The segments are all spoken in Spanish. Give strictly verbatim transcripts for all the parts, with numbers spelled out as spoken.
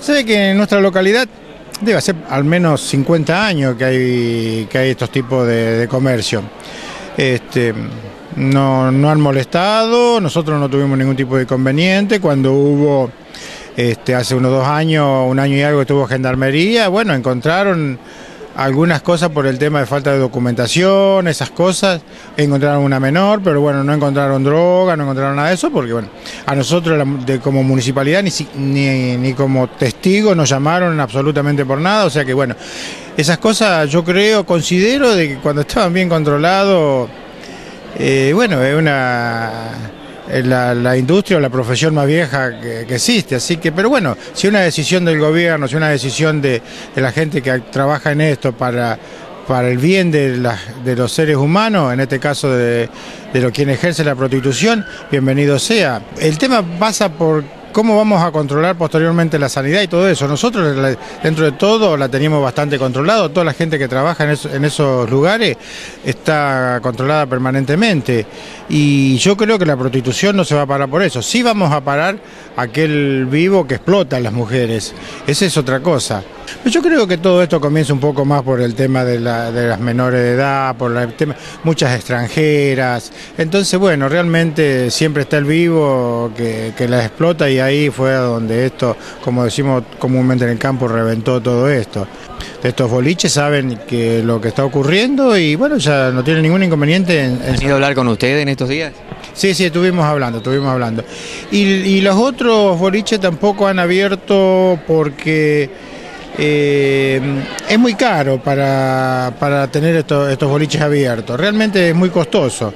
Se ve que en nuestra localidad debe ser al menos cincuenta años que hay, que hay estos tipos de, de comercio. Este, no, no han molestado, nosotros no tuvimos ningún tipo de inconveniente. Cuando hubo, este, hace unos dos años, un año y algo que tuvo gendarmería, bueno, encontraron algunas cosas por el tema de falta de documentación, esas cosas. Encontraron una menor, pero bueno, no encontraron droga, no encontraron nada de eso, porque bueno, a nosotros de, como municipalidad ni, ni, ni como testigo nos llamaron absolutamente por nada, o sea que bueno, esas cosas yo creo, considero de que cuando estaban bien controlados, eh, bueno, es una... La, la industria o la profesión más vieja que, que existe, así que, pero bueno, si una decisión del gobierno, si una decisión de, de la gente que trabaja en esto para, para el bien de, la, de los seres humanos, en este caso de, de los quienes ejercen la prostitución, bienvenido sea. El tema pasa por cómo vamos a controlar posteriormente la sanidad y todo eso. Nosotros dentro de todo la teníamos bastante controlado, toda la gente que trabaja en, eso, en esos lugares está controlada permanentemente y yo creo que la prostitución no se va a parar por eso. Sí vamos a parar aquel vivo que explota a las mujeres, esa es otra cosa. Yo creo que todo esto comienza un poco más por el tema de, la, de las menores de edad, por el tema, muchas extranjeras. Entonces, bueno, realmente siempre está el vivo que, que las explota y ahí fue donde esto, como decimos comúnmente en el campo, reventó todo esto. Estos boliches saben que lo que está ocurriendo y bueno, ya no tienen ningún inconveniente en... en... ¿Han ido a hablar con ustedes en estos días? Sí, sí, estuvimos hablando, estuvimos hablando. Y, y los otros boliches tampoco han abierto porque... Eh, es muy caro para, para tener estos, estos boliches abiertos, realmente es muy costoso,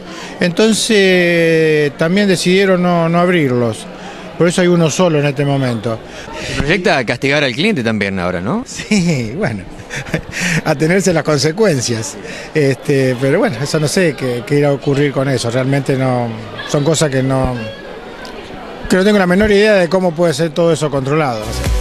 entonces también decidieron no, no abrirlos, por eso hay uno solo en este momento. Se proyecta castigar al cliente también ahora, ¿no? Sí, bueno, a tenerse las consecuencias, este, pero bueno, eso no sé qué, qué irá a ocurrir con eso, realmente no, son cosas que no, que no tengo la menor idea de cómo puede ser todo eso controlado.